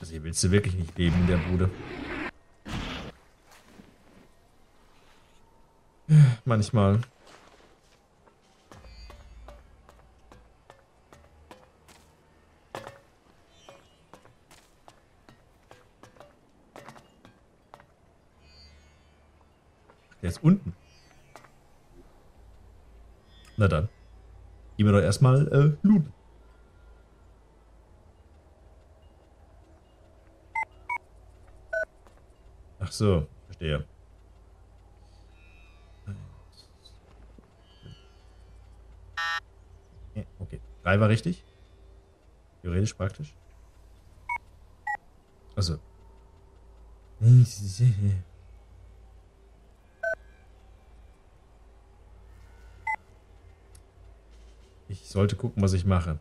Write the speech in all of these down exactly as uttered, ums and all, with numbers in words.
Also hier willst du wirklich nicht leben in der Bude. Manchmal. Der ist unten. Na dann. Gehen wir doch erstmal äh, looten. Ach so, verstehe. Okay, drei war richtig. Theoretisch praktisch. Also. Ich sollte gucken, was ich mache.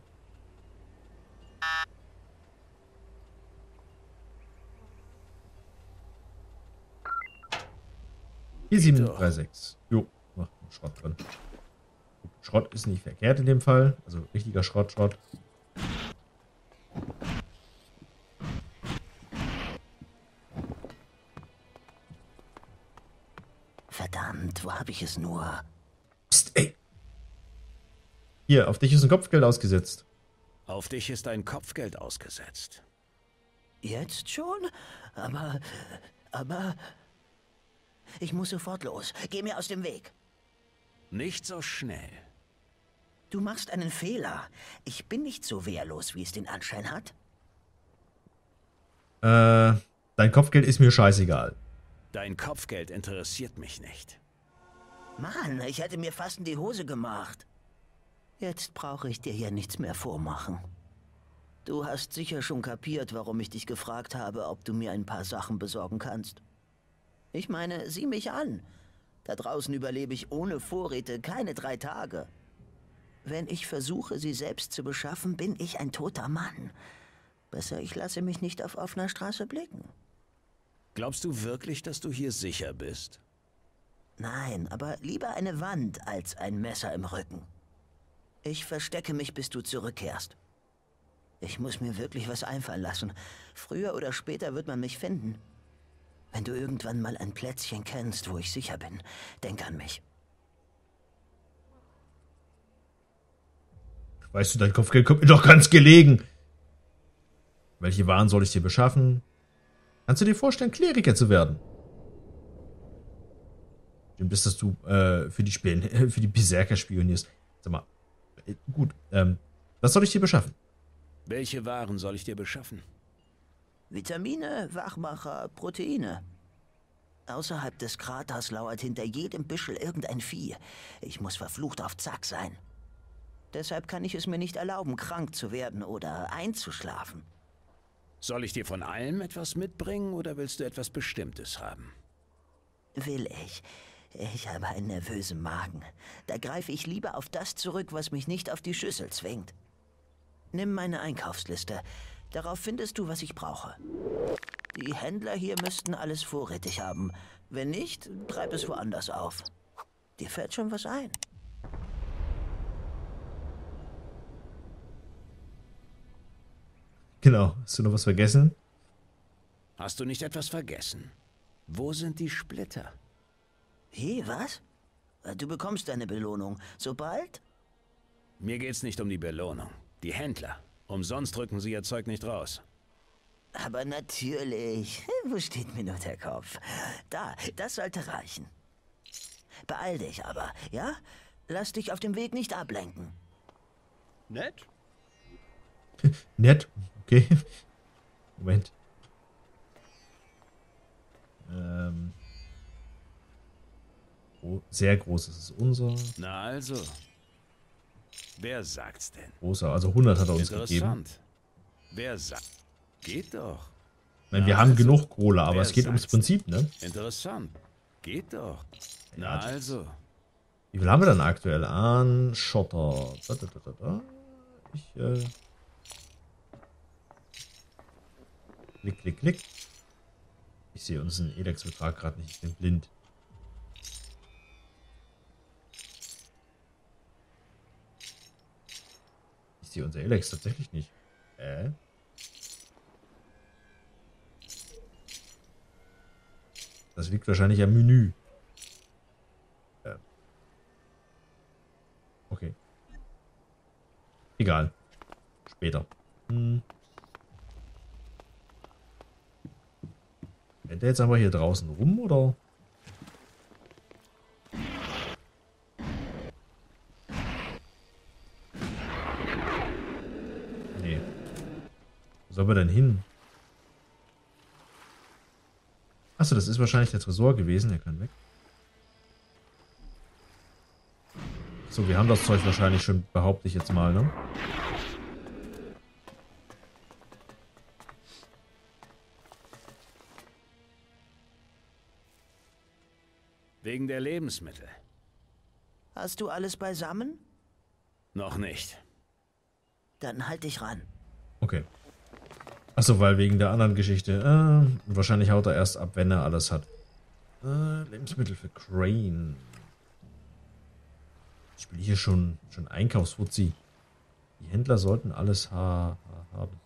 vier sieben drei sechs. Jo, macht einen Schrott drin. Schrott ist nicht verkehrt in dem Fall. Also richtiger Schrott, Schrott. Verdammt, wo habe ich es nur? Psst, ey. Hier, auf dich ist ein Kopfgeld ausgesetzt. Auf dich ist ein Kopfgeld ausgesetzt. Jetzt schon? Aber, aber... Ich muss sofort los. Geh mir aus dem Weg. Nicht so schnell. Du machst einen Fehler. Ich bin nicht so wehrlos, wie es den Anschein hat. Äh, dein Kopfgeld ist mir scheißegal. Dein Kopfgeld interessiert mich nicht. Mann, ich hätte mir fast in die Hose gemacht. Jetzt brauche ich dir hier nichts mehr vormachen. Du hast sicher schon kapiert, warum ich dich gefragt habe, ob du mir ein paar Sachen besorgen kannst. Ich meine, sieh mich an. Da draußen überlebe ich ohne Vorräte keine drei Tage. Wenn ich versuche, sie selbst zu beschaffen, bin ich ein toter Mann. Besser, ich lasse mich nicht auf offener Straße blicken. Glaubst du wirklich, dass du hier sicher bist? Nein, aber lieber eine Wand als ein Messer im Rücken. Ich verstecke mich, bis du zurückkehrst. Ich muss mir wirklich was einfallen lassen. Früher oder später wird man mich finden. Wenn du irgendwann mal ein Plätzchen kennst, wo ich sicher bin, denk an mich. Weißt du, dein Kopfgeld kommt mir doch ganz gelegen. Welche Waren soll ich dir beschaffen? Kannst du dir vorstellen, Kleriker zu werden? Stimmt es, dass du äh, für die Spielen, äh, für die Berserker spionierst? Sag mal, äh, gut, ähm, was soll ich dir beschaffen? Welche Waren soll ich dir beschaffen? Vitamine, Wachmacher, Proteine. Außerhalb des Kraters lauert hinter jedem Büschel irgendein Vieh. Ich muss verflucht auf Zack sein. Deshalb kann ich es mir nicht erlauben, krank zu werden oder einzuschlafen. Soll ich dir von allem etwas mitbringen oder willst du etwas Bestimmtes haben? Will ich. Ich habe einen nervösen Magen. Da greife ich lieber auf das zurück, was mich nicht auf die Schüssel zwingt. Nimm meine Einkaufsliste. Darauf findest du, was ich brauche. Die Händler hier müssten alles vorrätig haben. Wenn nicht, treib es woanders auf. Dir fällt schon was ein. Genau, hast du noch was vergessen? Hast du nicht etwas vergessen? Wo sind die Splitter? Wie, was? Du bekommst deine Belohnung. Sobald? Mir geht's nicht um die Belohnung. Die Händler. Umsonst drücken sie ihr Zeug nicht raus. Aber natürlich. Wo steht mir nur der Kopf? Da, das sollte reichen. Beeil dich aber, ja? Lass dich auf dem Weg nicht ablenken. Nett? Nett, okay. Moment. Ähm. Oh, sehr groß ist es unser. Na also. Wer sagt's denn? Großer, also hundert hat er uns gegeben. Interessant. Wer sagt? Geht doch. Ich meine, wir Na haben also. genug Kohle, aber Wer es geht ums sagt's Prinzip, ne? Interessant. Geht doch. Na Ja, das- also. Wie viel haben wir dann aktuell an Schotter? Da, da, da, da, da. Ich, äh... Klick, klick, klick. Ich sehe unseren Elex-Betrag gerade nicht. Ich bin blind. Ich sehe unser Elex tatsächlich nicht. Äh? Das liegt wahrscheinlich am Menü. Ja. Okay. Egal. Später. Hm. Rennt der jetzt aber hier draußen rum, oder? Nee. Wo soll man denn hin? Achso, das ist wahrscheinlich der Tresor gewesen. Der kann weg. So, wir haben das Zeug wahrscheinlich schon, behaupte ich jetzt mal, ne? Wegen der Lebensmittel. Hast du alles beisammen? Noch nicht. Dann halt dich ran. Okay. Achso, weil wegen der anderen Geschichte. Äh, wahrscheinlich haut er erst ab, wenn er alles hat. Äh, Lebensmittel für Crane. Ich spiele hier schon, schon Einkaufsfuzzi. Die Händler sollten alles ha ha haben.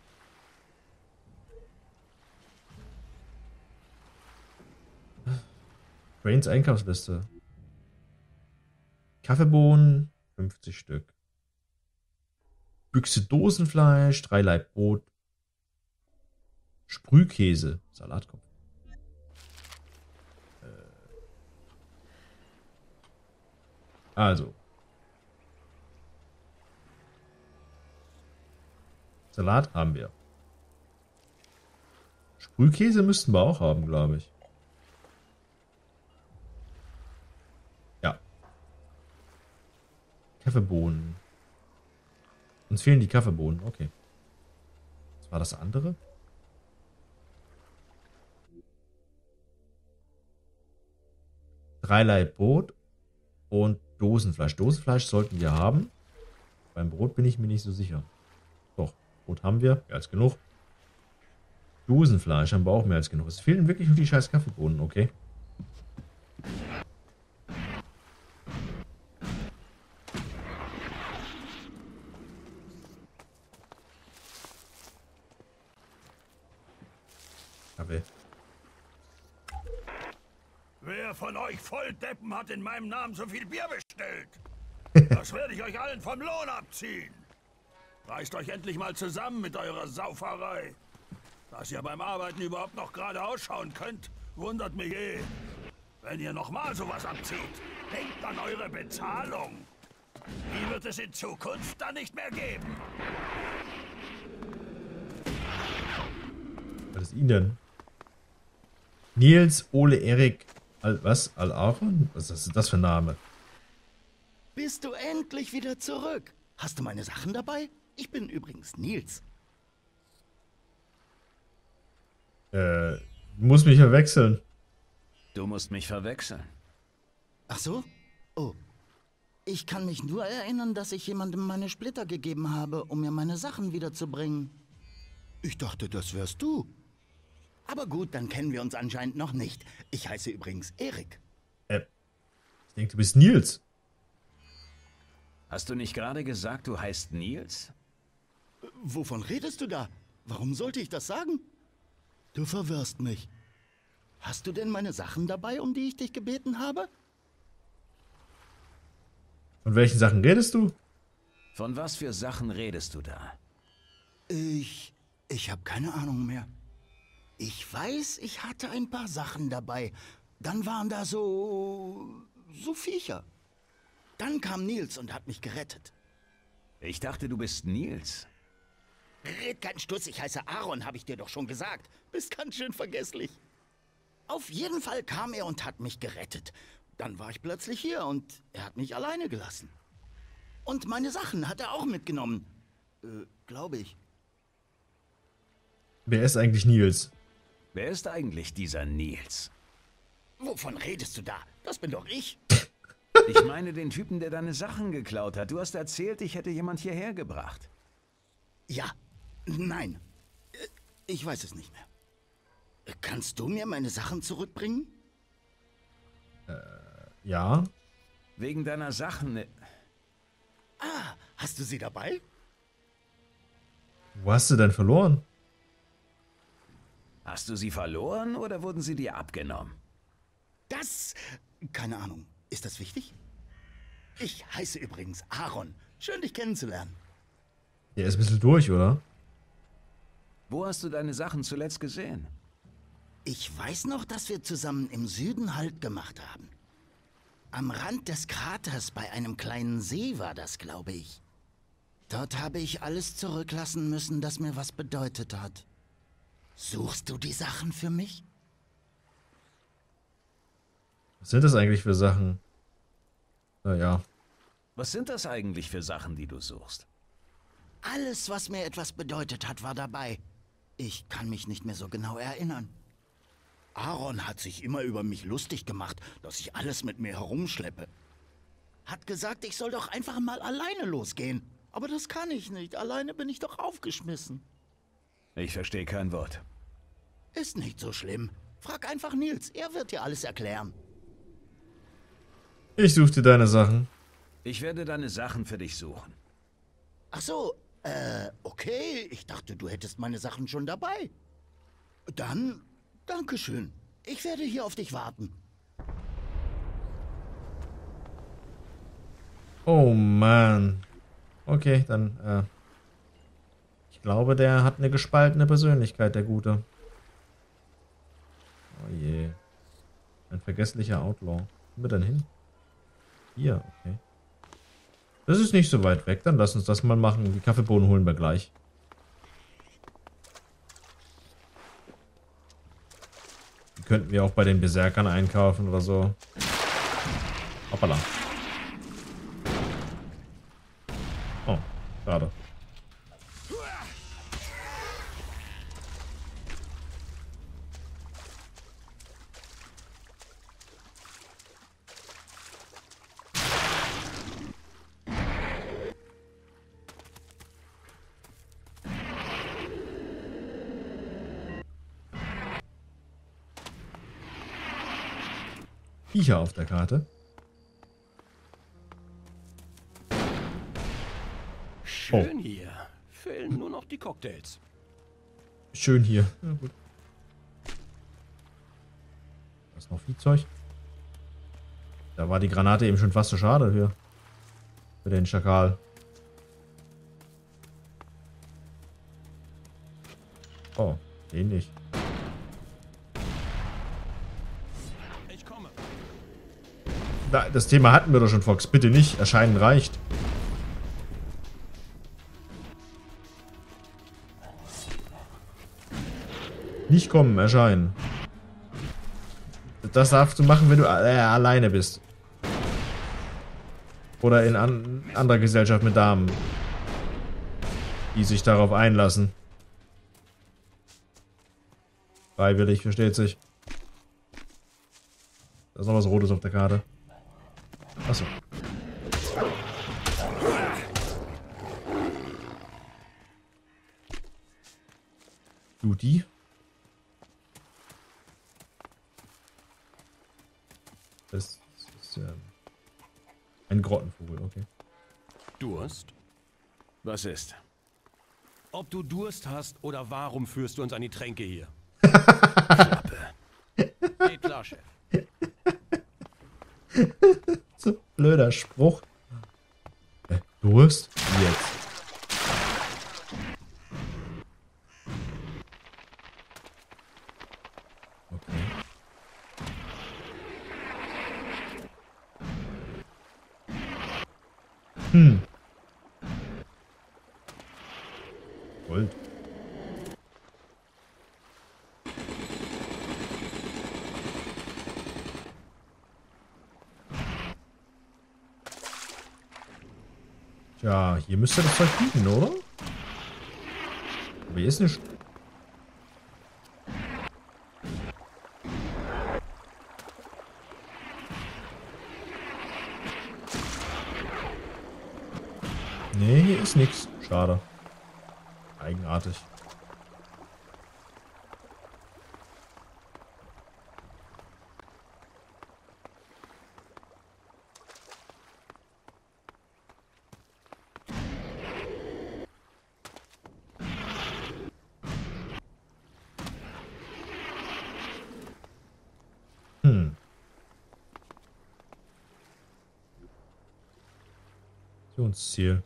Cranes Einkaufsliste. Kaffeebohnen, fünfzig Stück. Büchse Dosenfleisch, drei Laib Brot. Sprühkäse, Salatkopf. Äh. Also. Salat haben wir. Sprühkäse müssten wir auch haben, glaube ich. Ja. Kaffeebohnen. Uns fehlen die Kaffeebohnen, okay. Was war das andere? Drei Laib Brot und Dosenfleisch. Dosenfleisch sollten wir haben. Beim Brot bin ich mir nicht so sicher. Doch, Brot haben wir, mehr als genug. Dosenfleisch haben wir auch mehr als genug. Es fehlen wirklich nur die scheiß Kaffeebohnen, okay. Kaffee. Wer von euch Volldeppen hat in meinem Namen so viel Bier bestellt? Das werde ich euch allen vom Lohn abziehen. Reißt euch endlich mal zusammen mit eurer Sauferei. Dass ihr beim Arbeiten überhaupt noch gerade ausschauen könnt, wundert mich eh. Wenn ihr nochmal sowas abzieht, denkt an eure Bezahlung. Die wird es in Zukunft dann nicht mehr geben. Was ist ihn denn? Nils Ole Erik Al was? Al-Aaron? Was ist das für ein Name? Bist du endlich wieder zurück? Hast du meine Sachen dabei? Ich bin übrigens Nils. Äh, muss mich verwechseln. Du musst mich verwechseln. Ach so? Oh. Ich kann mich nur erinnern, dass ich jemandem meine Splitter gegeben habe, um mir meine Sachen wiederzubringen. Ich dachte, das wärst du. Aber gut, dann kennen wir uns anscheinend noch nicht. Ich heiße übrigens Erik. Äh, ich denke, du bist Nils. Hast du nicht gerade gesagt, du heißt Nils? Wovon redest du da? Warum sollte ich das sagen? Du verwirrst mich. Hast du denn meine Sachen dabei, um die ich dich gebeten habe? Von welchen Sachen redest du? Von was für Sachen redest du da? Ich... ich habe keine Ahnung mehr. Ich weiß, ich hatte ein paar Sachen dabei. Dann waren da so... so Viecher. Dann kam Nils und hat mich gerettet. Ich dachte, du bist Nils. Red keinen Stuss, ich heiße Aaron, habe ich dir doch schon gesagt. Bist ganz schön vergesslich. Auf jeden Fall kam er und hat mich gerettet. Dann war ich plötzlich hier und er hat mich alleine gelassen. Und meine Sachen hat er auch mitgenommen. Äh, glaube ich. Wer ist eigentlich Nils? Wer ist eigentlich dieser Nils? Wovon redest du da? Das bin doch ich. Ich meine den Typen, der deine Sachen geklaut hat. Du hast erzählt, ich hätte jemand hierher gebracht. Ja, nein. Äh, Ich weiß es nicht mehr. Äh, Kannst du mir meine Sachen zurückbringen? Ja. Wegen deiner Sachen... Ah, hast du sie dabei? Wo hast du denn verloren? Hast du sie verloren oder wurden sie dir abgenommen? Das... Keine Ahnung. Ist das wichtig? Ich heiße übrigens Aaron. Schön, dich kennenzulernen. Der ist ein bisschen durch, oder? Wo hast du deine Sachen zuletzt gesehen? Ich weiß noch, dass wir zusammen im Süden Halt gemacht haben. Am Rand des Kraters bei einem kleinen See war das, glaube ich. Dort habe ich alles zurücklassen müssen, das mir was bedeutet hat. Suchst du die Sachen für mich? Was sind das eigentlich für Sachen? Naja. Was sind das eigentlich für Sachen, die du suchst? Alles, was mir etwas bedeutet hat, war dabei. Ich kann mich nicht mehr so genau erinnern. Aaron hat sich immer über mich lustig gemacht, dass ich alles mit mir herumschleppe. Hat gesagt, ich soll doch einfach mal alleine losgehen. Aber das kann ich nicht. Alleine bin ich doch aufgeschmissen. Ich verstehe kein Wort. Ist nicht so schlimm. Frag einfach Nils. Er wird dir alles erklären. Ich such dir deine Sachen. Ich werde deine Sachen für dich suchen. Ach so, äh, okay. Ich dachte, du hättest meine Sachen schon dabei. Dann, Dankeschön. Ich werde hier auf dich warten. Oh Mann. Okay, dann, äh. Ich glaube, der hat eine gespaltene Persönlichkeit, der Gute. Oh je. Ein vergesslicher Outlaw. Wo sind wir denn hin? Hier, okay. Das ist nicht so weit weg, dann lass uns das mal machen. Die Kaffeebohnen holen wir gleich. Die könnten wir auch bei den Berserkern einkaufen oder so. Hoppala. Oh, schade. Viecher auf der Karte. Schön hier. Fehlen nur noch die Cocktails. Schön hier. Ja, gut. Da ist noch Viehzeug. Da war die Granate eben schon fast so schade für, für den Schakal. Oh, den nicht. Ich komme. Da, das Thema hatten wir doch schon, Fox. Bitte nicht. Erscheinen reicht. Nicht kommen, erscheinen. Das darfst du machen, wenn du äh, alleine bist. Oder in an, anderer Gesellschaft mit Damen, die sich darauf einlassen. Freiwillig, versteht sich. Da ist noch was Rotes auf der Karte. Achso. Du die? Das ist ähm, ein Grottenvogel, okay. Durst? Was ist? Ob du Durst hast oder warum führst du uns an die Tränke hier? Klappe. Geht klar, Chef. So blöder Spruch. Äh, Durst? Jetzt. Okay. Hm. Gold. Tja, hier müsste das Zeug liegen, oder? Aber hier ist nicht. Nee, hier ist nichts. Schade. Eigenartig. Hm. Missionsziel.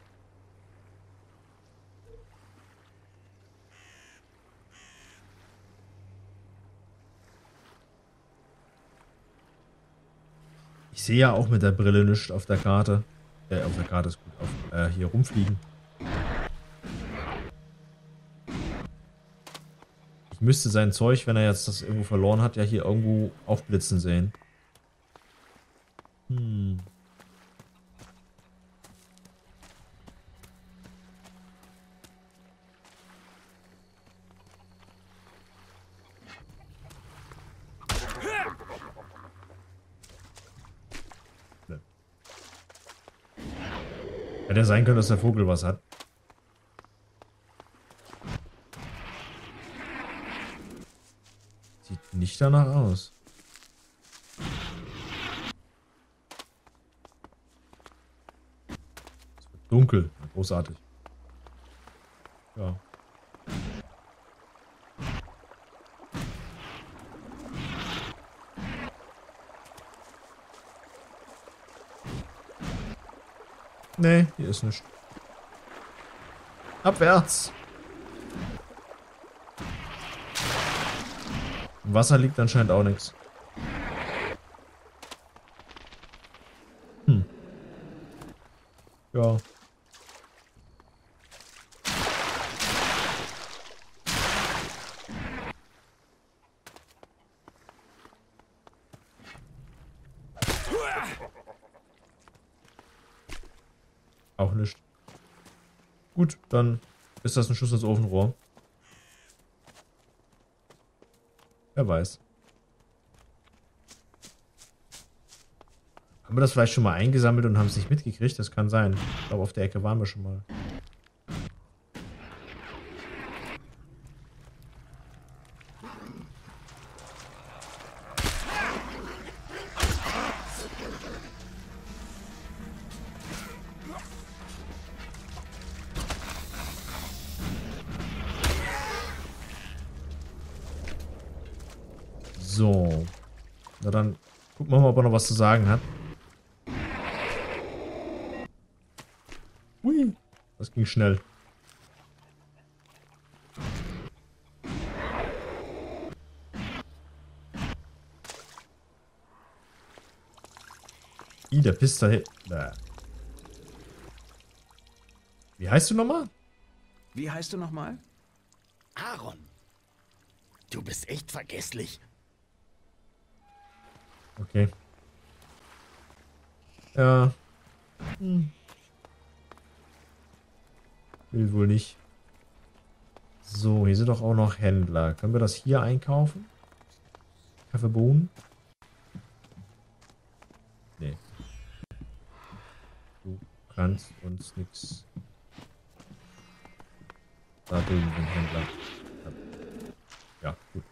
Ich sehe ja auch mit der Brille nichts auf der Karte. Äh, auf der Karte ist gut. Auf, äh, hier rumfliegen. Ich müsste sein Zeug, wenn er jetzt das irgendwo verloren hat, ja hier irgendwo aufblitzen sehen. Hm. Hätte ja sein können, dass der Vogel was hat. Sieht nicht danach aus. Es wird dunkel. Großartig. Ja. Nee, hier ist nichts. Abwärts. Im Wasser liegt anscheinend auch nichts. Hm. Ja. Auch nicht. Gut, dann ist das ein Schuss ins Ofenrohr. Wer weiß. Haben wir das vielleicht schon mal eingesammelt und haben es nicht mitgekriegt? Das kann sein. Ich glaube, auf der Ecke waren wir schon mal. So. Na dann gucken wir mal, ob er noch was zu sagen hat. Hui. Das ging schnell. I, der pisst da hin. Wie heißt du nochmal? Wie heißt du nochmal? Aaron. Du bist echt vergesslich. Okay. Ja. Hm. Will wohl nicht. So, hier sind doch auch noch Händler. Können wir das hier einkaufen? Kaffeebohnen? Nee. Du kannst uns nichts. Da drüben sind Händler. Ja, gut.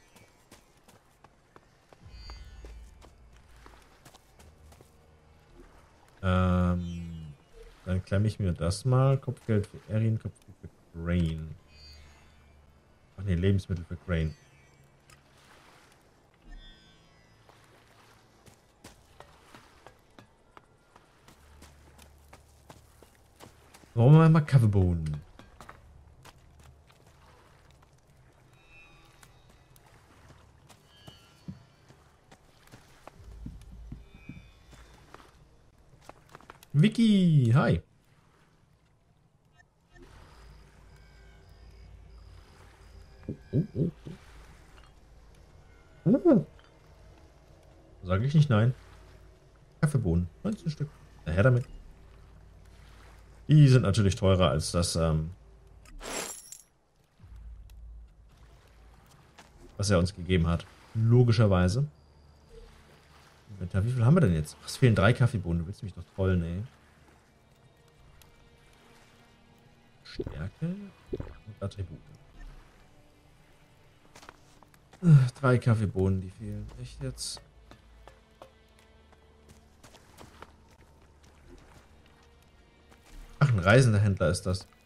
Ähm, dann klemme ich mir das mal. Kopfgeld für Erin, Kopfgeld für Crane. Ach ne, Lebensmittel für Crane. Warum wir mal Kaffeebohnen? Vicky, hi. Oh, oh, oh. Uh. Sag ich nicht nein. Kaffeebohnen, neunzehn Stück. Na, her damit. Die sind natürlich teurer als das, ähm, was er uns gegeben hat. Logischerweise. Wie viel haben wir denn jetzt? Es fehlen drei Kaffeebohnen. Du willst mich doch trollen, ey. Stärke und Attribute. Drei Kaffeebohnen, die fehlen. Echt jetzt? Ach, ein reisender Händler ist das.